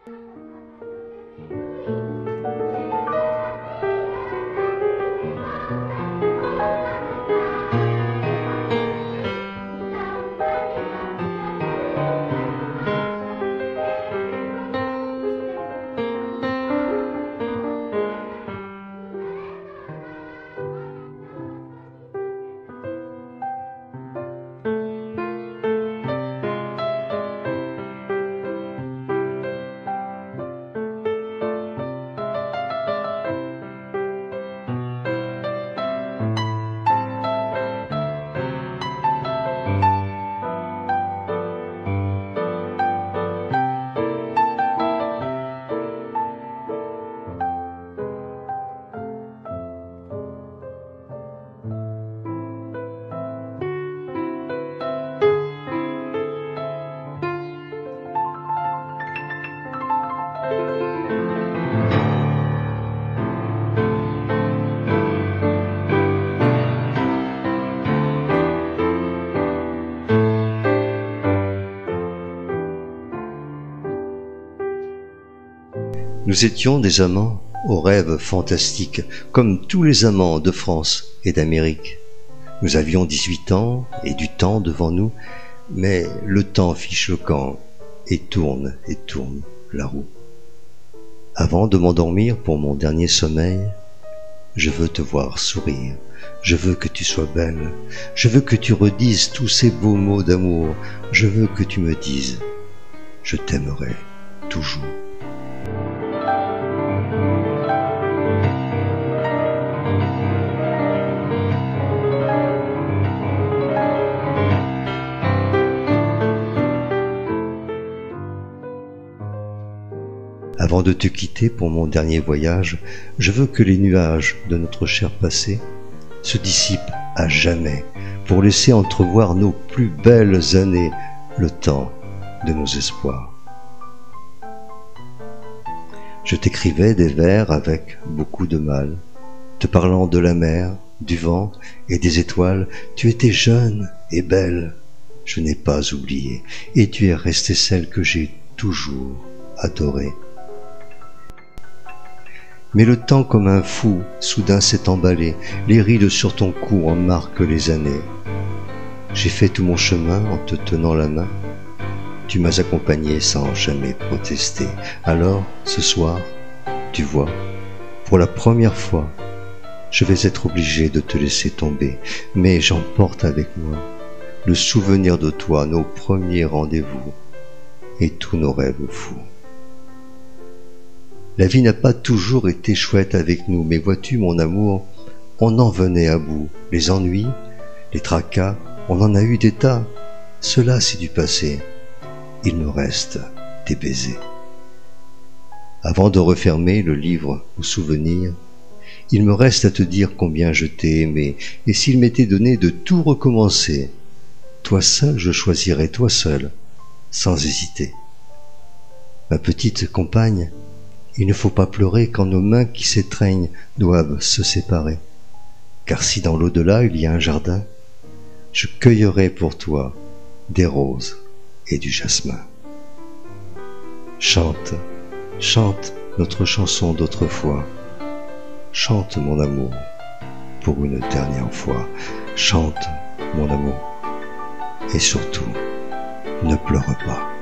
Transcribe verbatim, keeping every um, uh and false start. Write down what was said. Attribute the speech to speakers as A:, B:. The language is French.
A: Nous étions des amants aux rêves fantastiques, comme tous les amants de France et d'Amérique. Nous avions dix-huit ans et du temps devant nous, mais le temps fiche le camp et tourne et tourne la roue. Avant de m'endormir pour mon dernier sommeil, je veux te voir sourire, je veux que tu sois belle, je veux que tu redises tous ces beaux mots d'amour, je veux que tu me dises « Je t'aimerai toujours ». Avant de te quitter pour mon dernier voyage, je veux que les nuages de notre cher passé se dissipent à jamais pour laisser entrevoir nos plus belles années, le temps de nos espoirs. Je t'écrivais des vers avec beaucoup de mal, te parlant de la mer, du vent et des étoiles. Tu étais jeune et belle, je n'ai pas oublié, et tu es restée celle que j'ai toujours adorée. Mais le temps comme un fou soudain s'est emballé, les rides sur ton cou en marquent les années. J'ai fait tout mon chemin en te tenant la main, tu m'as accompagné sans jamais protester. Alors, ce soir, tu vois, pour la première fois, je vais être obligé de te laisser tomber, mais j'emporte avec moi le souvenir de toi, nos premiers rendez-vous et tous nos rêves fous. La vie n'a pas toujours été chouette avec nous, mais vois-tu, mon amour, on en venait à bout. Les ennuis, les tracas, on en a eu des tas. Cela, c'est du passé. Il me reste tes baisers. Avant de refermer le livre aux souvenirs, il me reste à te dire combien je t'ai aimé, et s'il m'était donné de tout recommencer, toi seul je choisirais, toi seul, sans hésiter. Ma petite compagne, il ne faut pas pleurer quand nos mains qui s'étreignent doivent se séparer. Car si dans l'au-delà il y a un jardin, je cueillerai pour toi des roses et du jasmin. Chante, chante notre chanson d'autrefois. Chante mon amour pour une dernière fois. Chante mon amour et surtout ne pleure pas.